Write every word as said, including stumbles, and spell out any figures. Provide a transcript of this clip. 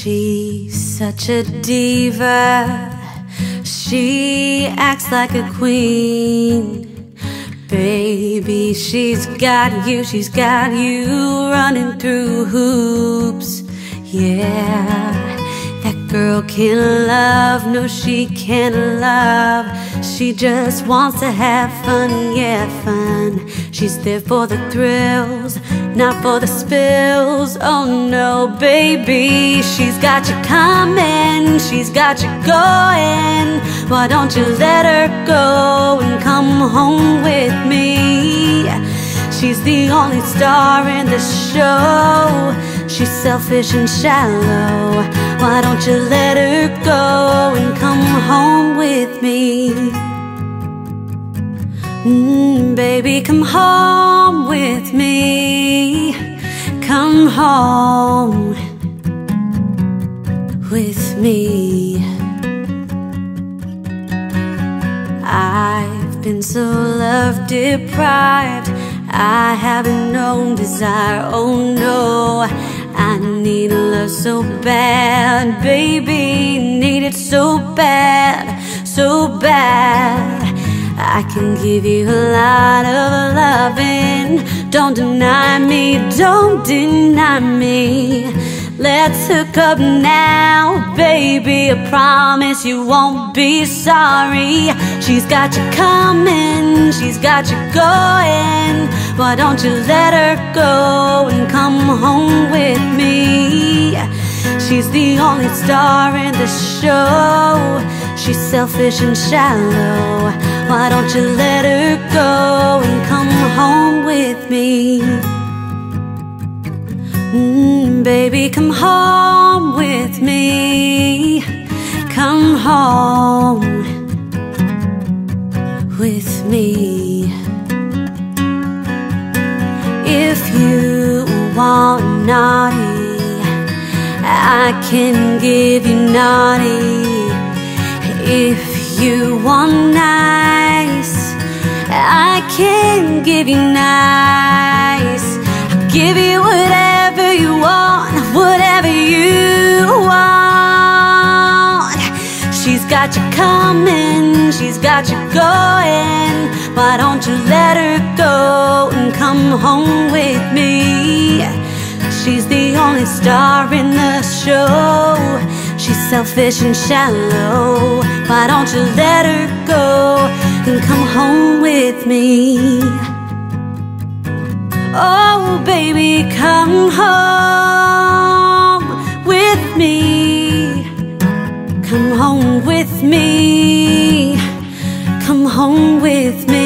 She's such a diva. She acts like a queen. Baby, she's got you, she's got you running through hoops. Yeah, that girl can love, no she can't love. She just wants to have fun, yeah, fun. She's there for the thrills, not for the spills. Oh no, baby, she's got you coming, she's got you going. Why don't you let her go and come home with me? She's the only star in the show. She's selfish and shallow. Why don't you let her go and come home with me? Mm, baby, come home with me. Come home with me. I've been so love deprived. I haven't known desire, oh no. I need love so bad, baby, need it so bad, so bad. I can give you a lot of loving. Don't deny me, don't deny me. Let's hook up now, baby, I promise you won't be sorry. She's got you coming, she's got you going. Why don't you let her go and come home with me? She's the only star in the show. She's selfish and shallow. Why don't you let her go and come home with me? Mm, baby, come home with me. Come home with me. If you want naughty, I can give you naughty. If you want nice, I can give you nice. I'll give you whatever you want, whatever you want. She's got you coming, she's got you going. Why don't you let her go and come home with me? She's the only star in the show. She's selfish and shallow. Why don't you let her go and come home with me? Oh baby, come home with me. Come home with me. Come home with me.